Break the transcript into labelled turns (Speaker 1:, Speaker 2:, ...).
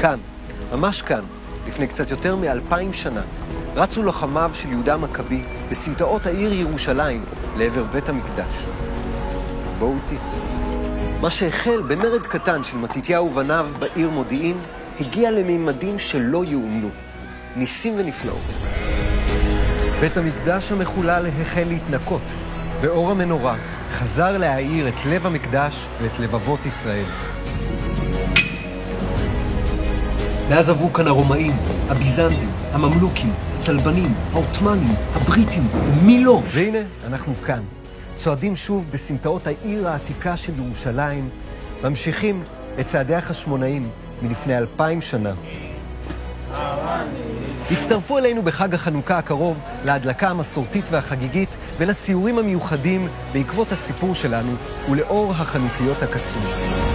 Speaker 1: כאן, ממש כאן, לפני קצת יותר מ-2000 שנה, רצו לוחמיו של יהודה המכבי בסמטאות העיר ירושלים לעבר בית המקדש. בואו איתי. מה שהחל במרד קטן של מתתיהו ובניו בעיר מודיעין, הגיע לממדים שלא יאומנו, ניסים ונפלאות. בית המקדש המחולל החל להתנקות, ואור המנורה חזר להאיר את לב המקדש ואת לבבות ישראל. מאז עברו כאן הרומאים, הביזנטים, הממלוכים, הצלבנים, העות'מאנים, הבריטים, ומי לא? והנה, אנחנו כאן. צועדים שוב בסמטאות העיר העתיקה של ירושלים, ממשיכים את צעדי החשמונאים מלפני 2000 שנה. הצטרפו אלינו בחג החנוכה הקרוב להדלקה המסורתית והחגיגית ולסיורים המיוחדים בעקבות הסיפור שלנו ולאור החנוכיות הקסום.